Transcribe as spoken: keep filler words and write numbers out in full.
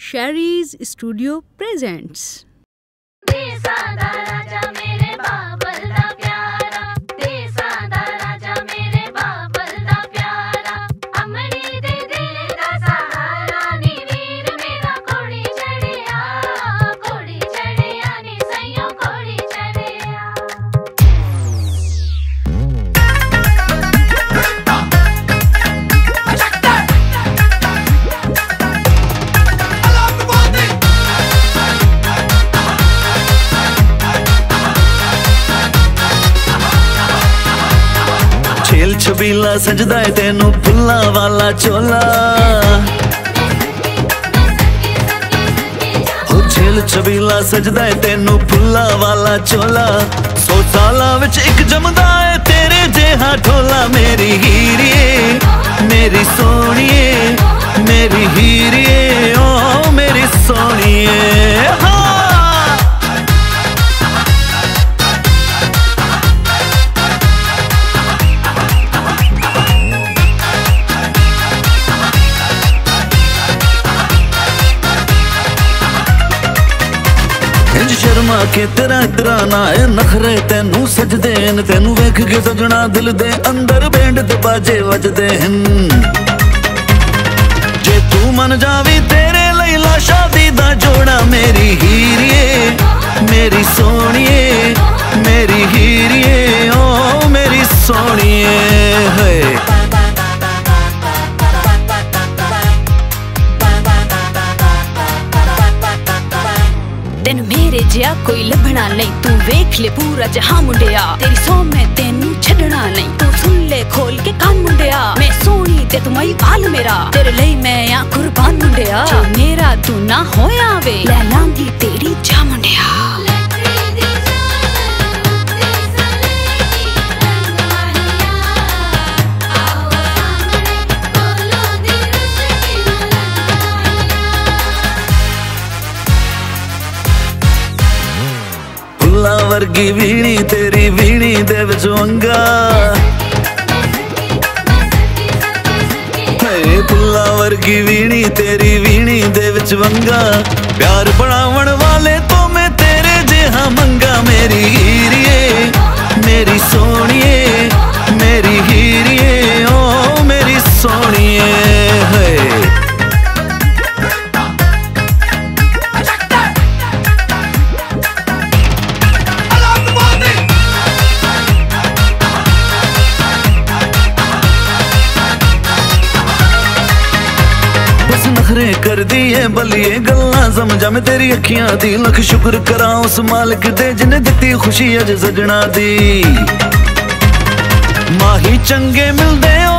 Sherry's Studio presents. छेल छबीला सजदा है तेनू फुल्ला वाला चोला। हो छेल छबीला सजदा है तेनू फुल्ला वाला चोला। सौ साला विच एक जमदा है तेरे जेहा ढोला। मेरी हीरिए मेरी सोनिए मेरी हीरिए ओ मेरी सोनिए। हाँ शर्मा के तेरा इतरा ना है नखरे तेनू सजदे न। तेनू वेख के सजना दिल दे अंदर बैंड ते बाजे वजदे हन। जे तू मन जावी तेरे लैला शादी दा जोड़ा। मेरी हीरिए मेरी सोनिए मेरी हीरिए ओ मेरी सोनिए। है तेन मेरे जिया कोई लभना नहीं। तू वेख ले पूरा जहां मुंडिया। तेरी सौ में तेनू छड़ना नहीं। तू सुन ले खोल के कान मुंडिया। मैं सोनी ते तू मई बाल मेरा। तेरे लिए मैं आ कुर्बान मुंडिया। जो मेरा तू ना होया वे ले लांगी तेरी जा मुंडिया। फुल्ला वर्गी वीणी तेरी वीणी दे विच वंगा। फुल्ला वर्गी वीणी तेरी वीणी दे विच वंगा। प्यार बनावन वाले तो मैं तेरे जेहा मंगा। मेरी हीरिए मेरी सोनिए मेरी हीरिए ओ मेरी सोनिए। है नखरे कर दी है बलिए गल्ला समझा मैं तेरी अखियां दी। लख शुक्र करा उस मालिक दे जिन्हें दिती खुशी अज सजना दी। माही चंगे मिलदे